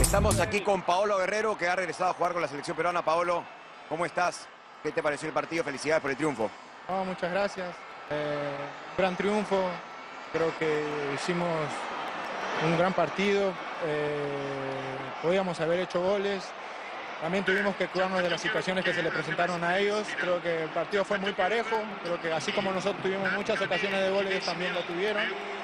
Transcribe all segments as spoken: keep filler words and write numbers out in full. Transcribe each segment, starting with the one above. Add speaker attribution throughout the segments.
Speaker 1: Estamos aquí con Paolo Guerrero, que ha regresado a jugar con la selección peruana. Paolo, ¿cómo estás? ¿Qué te pareció el partido? Felicidades por el triunfo.
Speaker 2: Oh, muchas gracias. Eh, gran triunfo. Creo que hicimos un gran partido. Eh, podíamos haber hecho goles. También tuvimos que cuidarnos de las situaciones que se le presentaron a ellos. Creo que el partido fue muy parejo. Creo que así como nosotros tuvimos muchas ocasiones de goles, ellos también lo tuvieron.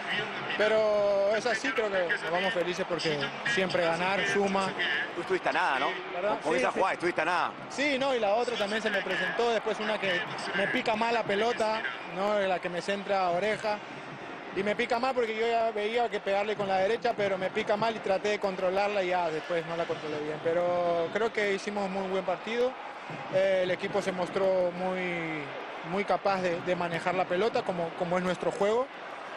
Speaker 2: Pero es así, creo que nos vamos felices porque siempre ganar suma.
Speaker 1: Tú estuviste a nada, ¿no?
Speaker 2: ¿Verdad?
Speaker 1: Con
Speaker 2: Sí,
Speaker 1: esa
Speaker 2: sí.
Speaker 1: jugada, estuviste a nada.
Speaker 2: Sí, no, y la otra también se me presentó. Después una que me pica mal la pelota, ¿no? La que me centra a oreja. Y me pica mal porque yo ya veía que pegarle con la derecha, pero me pica mal y traté de controlarla y ya después no la controlé bien. Pero creo que hicimos muy buen partido. Eh, el equipo se mostró muy, muy capaz de, de manejar la pelota como, como es nuestro juego.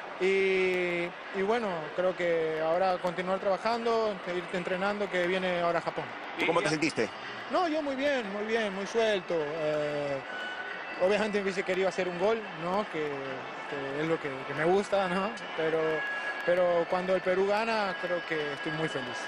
Speaker 2: Y, y bueno, creo que ahora continuar trabajando, seguir entrenando, que viene ahora Japón.
Speaker 1: ¿Tú cómo te sentiste?
Speaker 2: No, yo muy bien, muy bien, muy suelto. Eh, obviamente me hubiese querido hacer un gol, ¿no? Que, que es lo que, que me gusta, ¿no? Pero, pero cuando el Perú gana, creo que estoy muy feliz.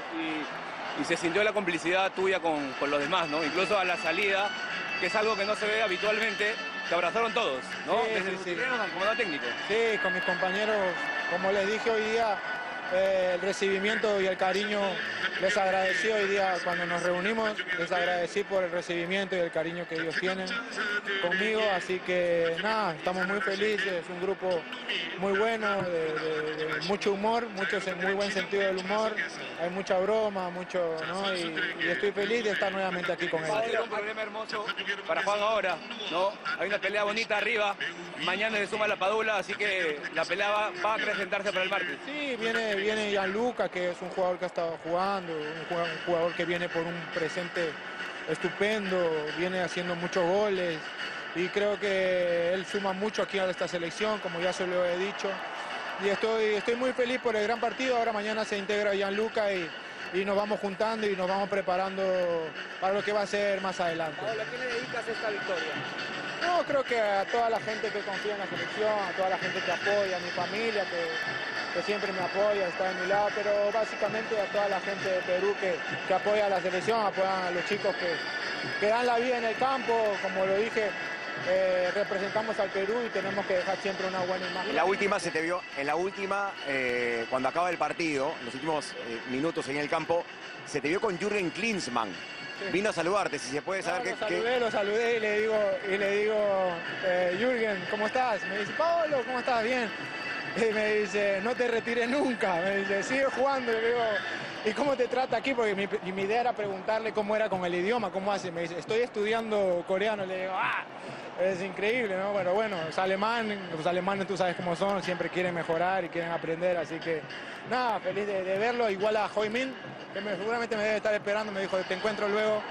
Speaker 3: Y, y se sintió la complicidad tuya con, con los demás, ¿no? Incluso a la salida, que es algo que no se ve habitualmente, te abrazaron todos, ¿no?
Speaker 2: Sí,
Speaker 3: Desde
Speaker 2: sí,
Speaker 3: el
Speaker 2: sí.
Speaker 3: terreno al comandante técnico.
Speaker 2: Sí, con mis compañeros, como les dije hoy día, eh, el recibimiento y el cariño, les agradecí hoy día cuando nos reunimos, les agradecí por el recibimiento y el cariño que ellos tienen conmigo, así que nada, estamos muy felices, un grupo muy bueno, de, de- de mucho humor, muchos en muy buen sentido del humor, hay mucha broma, mucho, ¿no? Y, y estoy feliz de estar nuevamente aquí con
Speaker 3: Va a
Speaker 2: ellos.
Speaker 3: ser un problema hermoso para Juan ahora, ¿no? Hay una pelea bonita arriba, mañana se suma la Padula, así que la pelea va, va a presentarse para el martes.
Speaker 2: Sí, viene, viene Gianluca, que es un jugador que ha estado jugando, un jugador, un jugador que viene por un presente estupendo, viene haciendo muchos goles y creo que él suma mucho aquí a esta selección, como ya se lo he dicho. Y estoy, estoy muy feliz por el gran partido. Ahora mañana se integra Gianluca y, y nos vamos juntando y nos vamos preparando para lo que va a ser más adelante.
Speaker 3: Paola, ¿a qué le dedicas esta victoria?
Speaker 2: No, creo que a toda la gente que confía en la selección, a toda la gente que apoya, a mi familia que, que siempre me apoya, está de mi lado, pero básicamente a toda la gente de Perú que, que apoya a la selección, apoyan a los chicos que, que dan la vida en el campo, como lo dije, eh, representamos al Perú y tenemos que dejar siempre una buena imagen.
Speaker 1: En la última se te vio, en la última, eh, cuando acaba el partido, en los últimos eh, minutos en el campo, se te vio con Jürgen Klinsmann.
Speaker 2: Sí.
Speaker 1: Vino a saludarte, si se puede saber
Speaker 2: No,
Speaker 1: qué...
Speaker 2: lo
Speaker 1: qué-
Speaker 2: saludé, lo saludé y le digo, y le digo eh, Jürgen, ¿cómo estás? Me dice, Paolo, ¿cómo estás? Bien. Y me dice, no te retires nunca. Me dice, sigue jugando. Y le digo, ¿y cómo te trata aquí? Porque mi, y mi idea era preguntarle cómo era con el idioma, cómo hace. Me dice, estoy estudiando coreano. Le digo, ¡ah! Es increíble, ¿no? Pero bueno, es alemán, los alemanes tú sabes cómo son, siempre quieren mejorar y quieren aprender, así que nada, feliz de, de verlo. Igual a Hoimin, que me- seguramente me debe estar esperando, me dijo, te encuentro luego.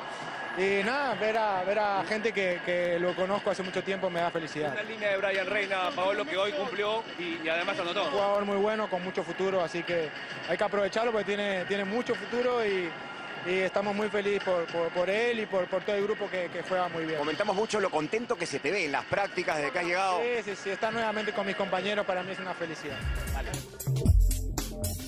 Speaker 2: Y nada, ver a, ver a gente que, que lo conozco hace mucho tiempo me da felicidad.
Speaker 3: Una línea de Brian Reina, Paolo, que hoy cumplió y, y además anotó.
Speaker 2: Un jugador muy bueno, con mucho futuro, así que hay que aprovecharlo porque tiene, tiene mucho futuro y, y estamos muy felices por, por, por él y por, por todo el grupo que, que juega muy bien.
Speaker 1: Comentamos mucho lo contento que se te ve en las prácticas desde que has llegado.
Speaker 2: Sí, sí, sí, estar nuevamente con mis compañeros para mí es una felicidad.